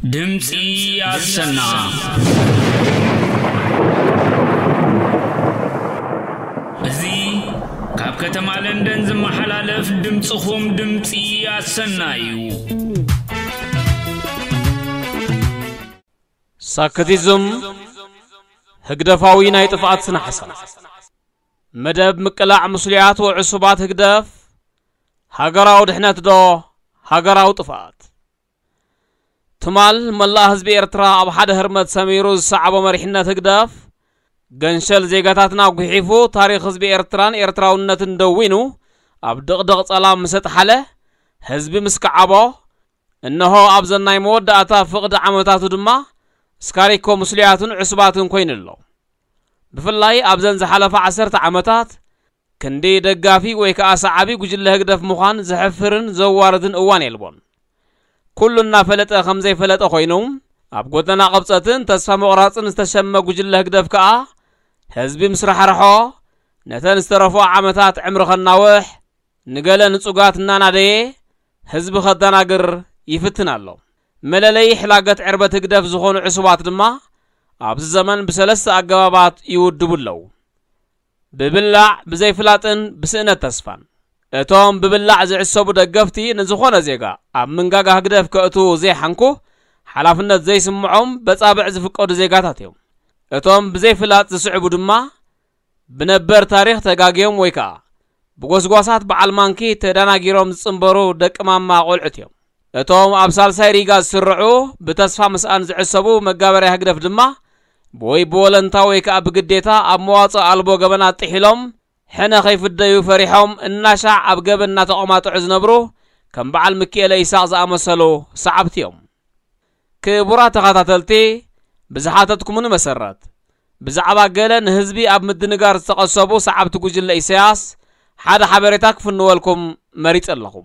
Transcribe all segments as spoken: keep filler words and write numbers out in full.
دمسي السنة زي كاب كتم لندن زم حلالف دمصخوم دمسي السنة يو ساكتيزم هقدفاوي نايت فعات سنة حسن مدب مقلع مسليات وعصبات هقدف هاقراو دحنات دو هاقراو طفات تمال ملا حزب إرترا أب حد هرمت سميروز صعب مريحنا هقدف قنشل زيغاتاتنا وقحيفو تاريخ حزب إرتران إرتراونة ندوينو أب دغدغ صلام مسط حله حزب مسكعبو إنه أبزن يمود أتا فقد عمتاتو دما سكاريكو مسلياتون عصباتون كوين اللو بفلاي أبزن زحلف عسرت عمتات كندي دقافي ويكا أسعابي قجل هقدف مخان زحفرن زواردن اوان يلبون كلنا فلت خمزي فلت أخوينوم أبقوتنا قبصتن تسفى مقراصن استشم قجل هقدف كا حزبي مسرح رحو نتن استرفو عمتات عمر خناوح نقل نصقات نانا دي حزب خدناقر يفتن اللو ملالي حلاقت عربة هقدف زخون عصبات دما أبز الزمن بسلس أقبابات يودبو اللو ببلع بزي فلاتن بسئنة تسفان اتوم ببلع زي عصبو دقفتي نزخونا زيقا اب منقاقا هقدف كأتو زي حنكو حلافنت زي سمعهم بصابع زفقود زيقاتاتيهم اتوم بزي فلات زسعبو دما بنبر تاريخ تقاقيهم ويكا بقوسقواسات بعالمانكي تداناقيروم زنبرو دك ماما قولعتيهم اتوم ابسال سايريقاز سرعو بتسفا مسآن زي عصبو مقابري هقدف دما بوي بولنتا ويكا بقديتا اب مواصا ألبو قبنات تحيلهم حنا خيف الديو فريحهم الناشع اب قبنا تقومات عزنبرو كم بعال مكيلة يساقز امسلو صعبتيهم كبورا تغاتاتلتي بزحاتتكمون مسرات بزعبا قلن هزبي اب مدنقار استقصبو صعبتو قجل إيساس حدا حبريتاك فنوالكم مريت اللهم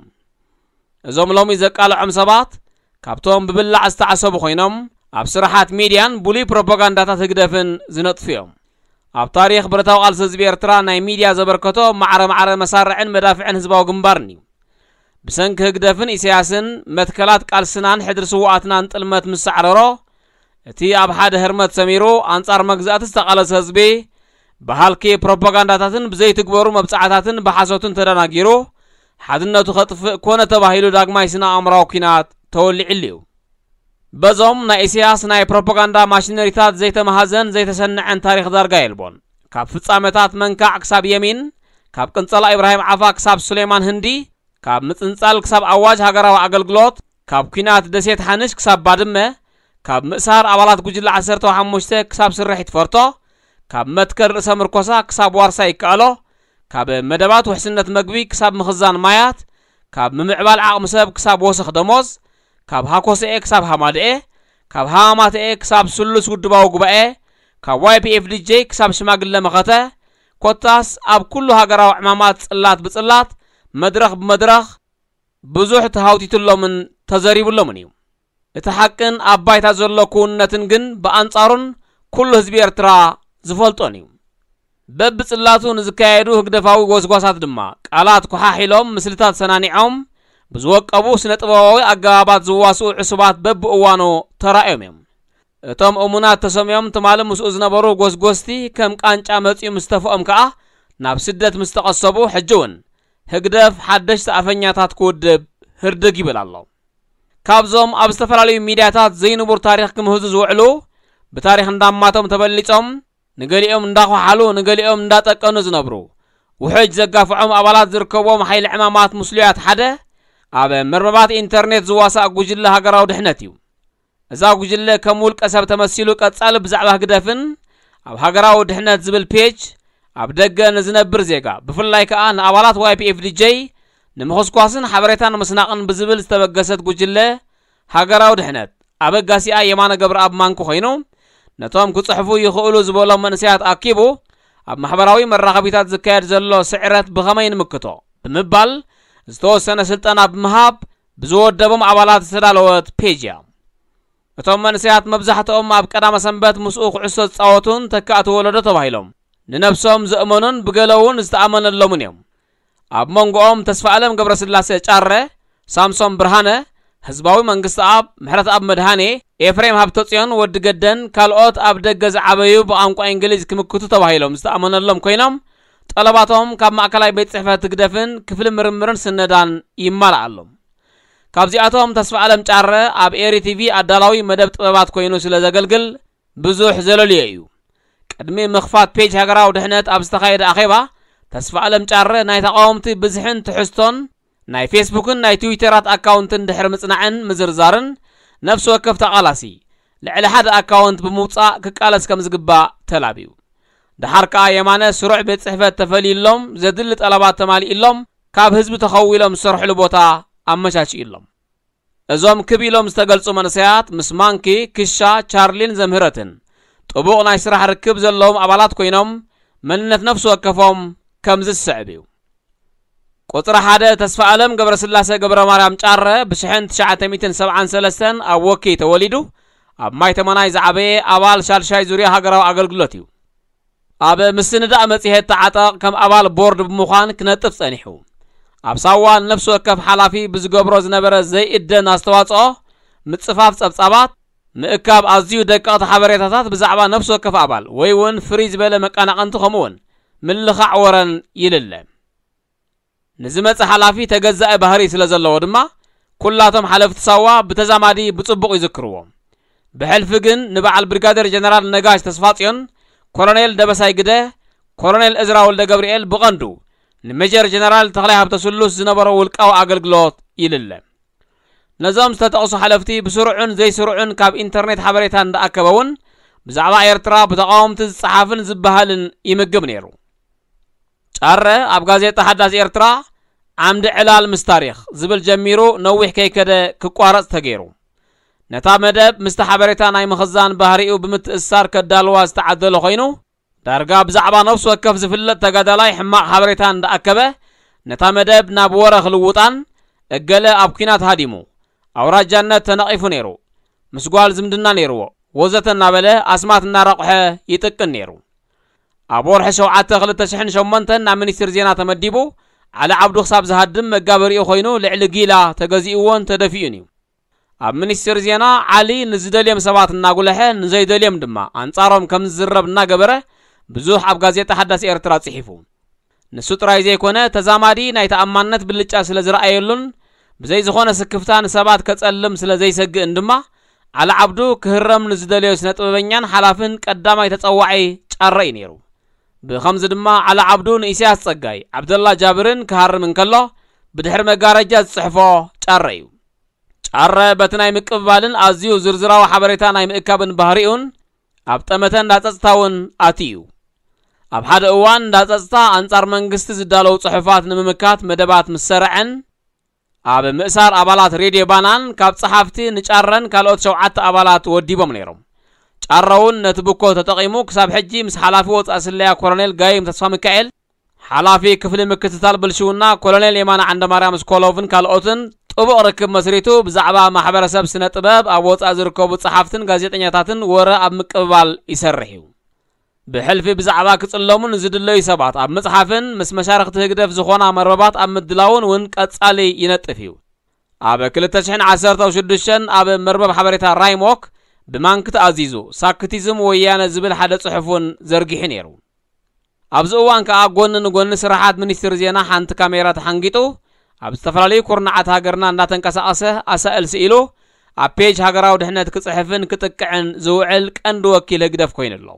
ازوم لهم يزقالو عمسابات كابتوهم ببلع استعصبو خوينهم اب سرحات ميديان بولي بروباغاندا تقدفن زنطفيهم اب تاريخ برتاو قال حزب إرترا ناي ميديا زبركتو معر معر مسارعن مدافعن حزباو جنبارني بسنك هقدفن إسياسن متكلات قال سنان حدر سواتنا انطلمت مسعررو اتي اب حد هرمت سميرو انصار مغزات استقالس حزبي بحالكي بروباغانداتاتن بزي تكبرو مبصعاتاتن بحاسوتن تداناغيرو حدنتو خطف كونه تباهيلو داغماي سنا امراو كينات تولي عليو بزوم نا إسياس ناي بروباغاندا ماشينريتات زي تمهازن زي تسنعن تاريخ دارقا يلبون كاب فصامتات منكع كساب يمين كاب قنصلا إبراهيم عفا كساب سليمان هندي كاب متنصال كساب أواج هاقراو أقلقلوت كاب كينات دسيت حانش كساب بادمه كاب مأسار أولات قجل عسرتو حموشته كساب سرحيت فرطو كاب متكر رأسا مركوسا كساب وارسا يكالو كاب مدبات وحسنة مقبي كساب مخزان مايات كاب ممعبال عقم سبب كساب وسخ دموز كاب هاكوس ايه كساب حماد ايه كاب هامات ايه كساب سلس ودباو قبا ايه كاب واي بي اف دي جي كساب شماقل لمخته كوتاس اب كلو هاقراو عمامات صلات بصلات مدرخ بمدرخ بزوح تهاوتيت اللو من تزاريب اللو من يوم اتحقن اباي تازولو كونتن جن بانصارون كل حزب إرترا زفلطون يوم بب صلاتو نزكايدو هقدفاوي غوزغوسات دما قالات كحاحيلوم مسلتات سنانيعوم بزوق ابو سنطباوي اغابات زواسو عصبات بب اوانو ترايم اتم امونات تسميهم تمال مسؤ زنبرو غوزغوستي كم قانچا مصي مستفقم كا ناب سدت مستقصبو حجون هقدف حدش تعفنياتات كودب هردق يبلالو كابزوم اب استفرالي ميدياتات زينبور تاريخ كم هزز وعلو بتاريخ نداماتهم تبليصهم نغليهم نداخو حالو نغليهم نداطقنو زنبرو وحج زقافعهم ابالات زركبوم حيل عمامات مسليات حدا ابا مربات انترنت زواسا قجله هاقراو دحنتيو ازا قجله كمول قسب تمثيلو قصال بزعبه هقدفن اب هاقراو دحنت زبل بيج اب دغه نزنبر زيغا بفلاي كان ابالات واي بي اف دي جي نمخسكواسن حبريتان مسناقن بزبل استبغست قجله هاقراو دحنت ابغاسيا يمانه قبر اب مانكو خينو نتوم كصحفو يخولو زبولو منسيات اكيبو اب محبراوي مراقبيتات زكايد زلو سعرت بخمين مكتو بمبال استوسنا سلطنا بمهاب بزودبم عبالات سدالوت بيجيا اتوم منسيات مبزحتهم اب قدام سنبت مسوق عصو صاوتون تكاتو ولدو تبايلهم ننفسهم زامنون بغلون استامن اللومنيوم اب مونغوم تسفعلم قبر سلاسه چاره سامسون برهانه ህዝባዊ መንግስቲ አብ ምሕረት አብ መድሃኔ ኤፍሬም ሃብተጽዮን ወዲ ገደን ካልኦት አብ ደገ ዝዓበዩ ብቋንቋ እንግሊዝ ክምክቱ ተባሂሎም ዝተኣመነሎም ኮይኖም ጠለባቶም ካብ ማእከላይ ቤት ጽሕፈት ትግደፍን ክፍል ምርምርን ስነዳን ይማልኣሎም ካብዚኣቶም ተስፋ ዓለም ጫረ ኣብ ኤሪ ቲቪ ኣዳላዊ መደብ ጥበባት ኮይኑ ስለ ዘገልግል ብዙሕ ዘለልዩ እዩ ቅድሚ ምኽፋት ፔጅ ሃገራዊ ድሕነት ኣብ ዝተኻየደ ኣኼባ ተስፋ ዓለም ጫረ ናይ ተቃወምቲ ብዝሕን ትሕዝቶን ናይ ፌስቡክን ናይ ትዊተራት ኣካውንትን ድሕሪ ምጽናዕን ምዝርዛርን ነፍሲ ወከፍ ተቓላሲ ልዕሊ ሓደ ኣካውንት ብምውጻእ ክቃለስ ከም ዝግባእ ተላቢዩ ድሓር ከዓ የማነ ስሩዕ ቤት ጽሕፈት ተፈልይሎም ዘድሊ ጠለባት ተማሊኢሎም ካብ ህዝቢ ተኸዊሎም ዝሰርሕሉ ቦታ ኣመቻችኢሎም እዞም ክቢሎም ዝተገልጹ መንእሰያት ምስ ማንኪ ክሻ ቻርሊን ዘምህረትን ጥቡቕ ናይ ስራሕ ርክብ ዘለዎም ኣባላት ኮይኖም መንነት ነፍሲ ወከፎም ከም ዝስዕብ እዩ ቁጥሪ ሓደ ተስፋ ዓለም ገብረስላሴ ገብረ ማርያም ጫረ ብ1973 ኣብ ወኪ ተወሊዱ ኣብ ማይ ተመናይ ዝዓበየ ኣባል ሻልሻይ ዙርያ ሃገራዊ ኣገልግሎት እዩ ኣብ ምስንዳእ መጽሔት ተዓጠቕ ከም ኣባል ቦርድ ብምዃን ክነጥፍ ጸኒሑ ኣብ ሳዋ ነፍሲ ወከፍ ሓላፊ ብዝገብሮ ዝነበረ ዘይእደን ኣስተዋጽኦ ምጽፋፍ ጸብጻባት ምእካብ ኣዝዩ ደቀቕቲ ሓበሬታታት ብዛዕባ ነፍሲ ወከፍ ኣባል ወይ እውን ፍሪ ዝበለ መቃናቐንቲ ከምኡውን ምልኻዕ ወረን ይልለ ንዝመጽ ሓላፊ ተገዛኢ ባህሪ ስለ ዘለዎ ድማ ኩላቶም ሓለፍቲ ሳዋ ብተዛማዲ ብጽቡቕ ይዝክርዎም ብሕልፊ ግን ንበዓል ብሪጋዴር ጀነራል ነጋሽ ተስፋጽዮን ኮሎኔል ደበሳይ ግደ ኮሎኔል እዝራ ወልደ ገብርኤል ብቐንዱ ንሜጀር ጀነራል ተኽላይ ሃብተስሉስ ዝነበሮ ውልቃዊ ኣገልግሎት ይልለ ነዞም ዝተጠቕሱ ሓለፍቲ ብስሩዕን ዘይስሩዕን ካብ ኢንተርኔት ሓበሬታ እንዳኣከበውን ብዛዕባ ኤርትራ ብተቃወምቲ ዝጸሓፍን ዝበሃልን ይምግብ ነይሩ ጫረ ኣብ ጋዜጣ ሓዳስ ኤርትራ ዓምዲ ዕላል ምስ ታሪኽ ዝብል ጀሚሩ ነዊሕ ከይከደ ክቋረጽ ተገይሩ ነታ መደብ ምስቲ ሓበሬታ ናይ ምኽዛን ባህሪኡ ብምትእሳር ከዳልዋ ዝተዓደለ ኮይኑ ዳርጋ ብዛዕባ ነፍሲ ወከፍ ዝፍለጥ ተጋዳላይ ሕማቕ ሓበሬታ እንዳኣከበ ነታ መደብ ናብ ወረኽ ልውጣን እገለ ኣብ ኩናት ሃዲሙ ኣውራጃነት ተነቒፉ ነይሩ ምስጓል ዝምድና ነይርዎ ወዘተ እናበለ ኣስማት እናረቑሐ ይጥቅን ነይሩ ኣብ ወርሒ ሸውዓተ ክልተ ሽሕን ሸሞንተን ናብ ሚኒስትር ዜና ተመዲቡ ዓሊ ዓብዱ ክሳብ ዝሃድም መጋበሪኡ ኮይኑ ልዕሊ ጊላ ተገዚእዎን ተደፊኡን እዩ ኣብ ሚኒስትር ዜና ዓሊ ንዝደልዮም ሰባት እናጉልሐ ንዘይደልዮም ድማ ኣንጻሮም ከም ዝዝረብ እናገበረ ብዙሕ ኣብ ጋዜጣ ሓዳስ ኤርትራ ጽሒፉ ንሱ ጥራይ ዘይኮነ ተዛማዲ ናይ ተኣማንነት ብልጫ ስለ ዝረኣየሉን ብዘይ ዝኾነ ስክፍታ ንሰባት ከጸልም ስለ ዘይሰግእን ድማ ዓሊ ዓብዱ ክህረም ንዝደልዮ ስነ ጥበበኛን ሓላፍን ቀዳማይ ተጸዋዒ ጫረ እዩ ነይሩ ብኸምዚ ድማ ዓሊ ዓብዱ ንኢሳያስ ጸጋይ ዓብደላ ጃብርን ክሃርም እንከሎ ብድሕሪ መጋረጃ ዝጽሕፎ ጫረ እዩ ጫረ በቲ ናይ ምቅብባልን ኣዝዩ ዝርዝራዊ ሓበሬታ ናይ ምእካብን ባህሪኡን ኣብ ጠመተ እንዳጸጽታውን ኣትዩ ኣብ ሓደ እዋን እንዳጸጽታ ኣንጻር መንግስቲ ዝዳለው ጽሑፋት ንምምካት መደባት ምስ ሰርዐን ኣብ ምእሳር ኣባላት ሬድዮ ባናን ካብ ጸሓፍቲ ንጫረን ካልኦት ሸውዓተ ኣባላት ወዲቦም ነይሮም ጫረውን ነቲ ብኮ ተጠቒሙ ክሳብ ሕጂ ምስ ሓላፊ ወጻእ ስለያ ኮሎኔል ጋይም ተስፋ ሚካኤል ሓላፊ ክፍሊ ምክትታል ብልሽውና ኮሎኔል የማነ ዓንደማርያም ስኮሎቭን ካልኦትን ጥቡቕ ርክብ መስሪቱ ብዛዕባ ማሕበረሰብ ስነ ጥበብ ኣብ ወጻእ ዝርከቡ ጸሓፍትን ጋዜጠኛታትን ወረ ኣብ ምቅብባል ይሰርሕ እዩ ብሕልፊ ብዛዕባ ክጽለሙን ዝድለዩ ሰባት ኣብ መጽሓፍን ምስ መሻርክቲ ህግደፍ ዝኾና መርበባት ኣብ ምድላውን እውን ቀጻሊ ይነጥፍ እዩ ኣብ ክልተ ሽሕን ዓሰርተ ወሽዱሽተ ኣብ መርበብ ሓበሬታ ራይሞክ ብማንኪ ተኣዚዙ ሳክቲዝም ወያነ ዝብል ሓደ ጽሑፉን ዘርጊሑ ነይሩ ኣብዚ እዋን ከዓ ጎኒ ንጎኒ ስራሓት ሚኒስትር ዜና ሓንቲ ካሜራ ተሓንጊጡ ኣብ ዝተፈላለዩ ኩርናዓት ሃገርና እንዳተንቀሳቐሰ ኣሳእል ስኢሉ ኣብ ፔጅ ሃገራዊ ድሕነት ክጽሕፍን ክጥቅዕን ዝውዕል ቀንዲ ወኪል ህግደፍ ኮይኑ ኣሎ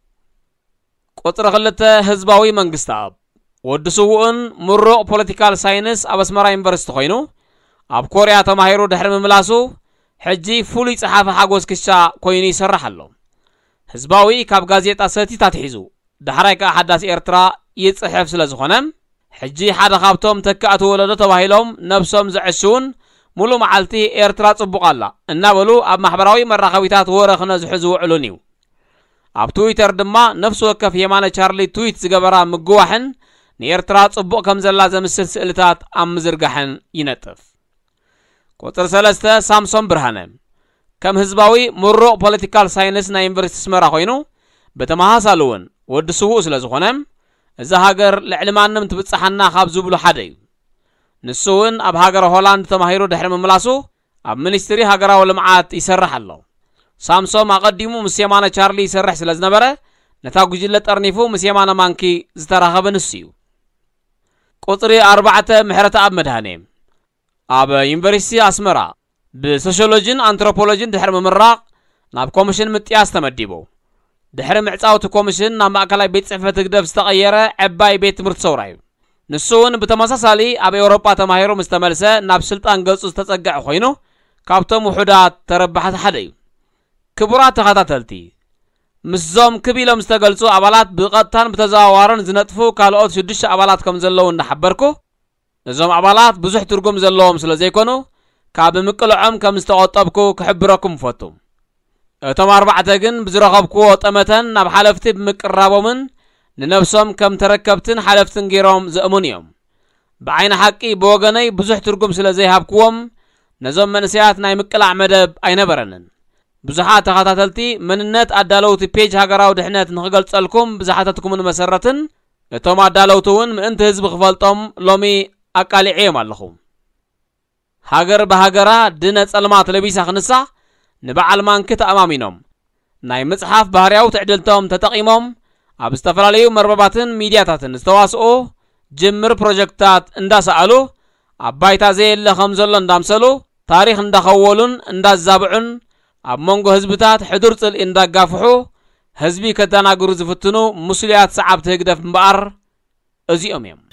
ቁጥሪ ክልተ ህዝባዊ መንግስቲ ኣብ ወዲ ስውኡን ምሩቕ ፖለቲካል ሳይንስ ኣብ ኣስመራ ዩኒቨርሲቲ ኮይኑ ኣብ ኮርያ ተማሂሩ ድሕሪ ምምላሱ ሕጂ ፍሉይ ጸሓፊ ሓጎስ ክሻ ኮይኑ ይሰርሕ ኣሎ ህዝባዊ ካብ ጋዜጣ ሰቲታ ትሒዙ ዳሕራይ ከዓ ሓዳስ ኤርትራ ይጽሕፍ ስለ ዝኾነ ሕጂ ሓደ ካብቶም ተካእቲ ወለዶ ተባሂሎም ነብሶም ዝዕሽውን ሙሉ መዓልቲ ኤርትራ ጽቡቕ ኣላ እናበሉ ኣብ ማሕበራዊ መራኸቢታት ወረኽነ ዝሕዙ ውዕሉን እዩ ኣብ ትዊተር ድማ ነፍሲ ወከፍ የማነ ቻርሊ ትዊት ዝገበራ ምግዋሕን ንኤርትራ ጽቡቕ ከም ዘላ ዘምስል ስእልታት ኣብ ምዝርጋሕን ይነጥፍ ቁጥር ሰለስተ ሳምሶን ብርሃነ ከም ህዝባዊ ምሩቕ ፖለቲካል ሳይንስ ናይ ዩኒቨርሲቲ ኣስመራ ኮይኑ በተመሃሳሉ እውን ወዲ ስውእ ስለ ዝኾነ እዛ ሃገር ልዕሊ ማንም ትብጽሓና ካብ ዝብሉ ሓደ እዩ ንሱ እውን ኣብ ሃገር ሆላንድ ተማሂሩ ድሕሪ ምምላሱ ኣብ ሚኒስትሪ ሃገራዊ ልምዓት ይሰርሕ ኣሎ ሳምሶም ኣቀዲሙ ምስ የማነ ቻርሊ ይሰርሕ ስለ ዝነበረ ነታ ጉጅለ ጠርኒፉ ምስ የማነ ማንኪ ዝተራኸበ ንሱ እዩ ቁጥሪ ኣርባዕተ ምሕረት ኣብ መድሃኔ ኣብ ዩኒቨርሲቲ ኣስመራ ብሶሽዮሎጂን አንትሮፖሎጂን ድሕሪ ምምራቕ ናብ ኮሚሽን ምጥያስ ተመዲቡ ድሕሪ ምዕጻውቲ ኮሚሽን ናብ ማእከላይ ቤት ጽሕፈት ግደብ ዝተቐየረ ዕባይ ቤት ትምህርቲ ሰውራ እዩ ንሱ እውን ብተመሳሳሊ ኣብ ኤውሮጳ ተማሂሩ ምስ ተመልሰ ናብ ስልጣን ገጹ ዝተጸግዐ ኮይኑ ካብቶም ውሑዳት ተረባሕቲ ሓደ እዩ ክቡራት ተኸታተልቲ ምስዞም ክቢሎም ዝተገልጹ ኣባላት ብቐጥታን ብተዘዋዋርን ዝነጥፉ ካልኦት ሽዱሽተ ኣባላት ከም ዘለዉ እናሓበርኩ እዞም ኣባላት ብዙሕ ትርጉም ዘለዎም ስለ ዘይኮኑ ካብ ምቅልዖም ከም ዝተቆጠብኩ ክሕብረኩም ፈቱ እቶም ኣርባዕተ ግን ብዝረኸብክዎ ጠመተን ናብ ሓለፍቲ ብምቅራቦምን ንነፍሶም ከም ተረከብትን ሓለፍትን ገይሮም ዝእሙን እዮም ብዓይነ ሓቂ ብወገነይ ብዙሕ ትርጉም ስለ ዘይሃብክዎም ነዞም መንስያት ናይ ምቅላዕ መደብ ኣይነበረንን ብዙሓት ተኸታተልቲ መንነት ኣዳለውቲ ፔጅ ሃገራዊ ድሕነት ንኽገልጸልኩም ብዝሓተትኩምን መሰረትን እቶም ኣዳለውቲ እውን ምእንቲ ህዝቢ ክፈልጦም ሎሚ ኣቃሊዕዮም ኣለኹ ሃገር ብሃገራ ድነ ጸልማ ተለቢሳ ክንሳሕ ንበዓል ማንኪ ተኣማሚኖም ናይ መጽሓፍ ባህርያዊ ትዕድልቶም ተጠቒሞም ኣብ ዝተፈላለዩ መርበባትን ሚድያታትን ዝተዋስኦ ጅምር ፕሮጀክታት እንዳሰኣሉ ኣብ ባይታ ዘየለ ከም ዘሎ እንዳምሰሉ ታሪኽ እንዳኸወሉን እንዳዛብዑን ኣብ መንጎ ህዝብታት ሕዱር ጽልኢ እንዳጋፍሑ ህዝቢ ከተናገሩ ዝፍትኑ ሙስልያት ሰዓብቲ ህግደፍ እምበኣር እዚኦም እዮም